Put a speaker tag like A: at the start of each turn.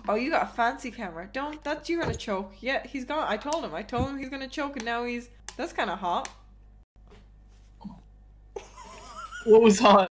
A: Oh, you got a fancy camera. Don't. That's you're gonna choke. Yeah, he's gone. I told him. I told him he's gonna choke, and now he's. That's kind of hot.
B: What was hot?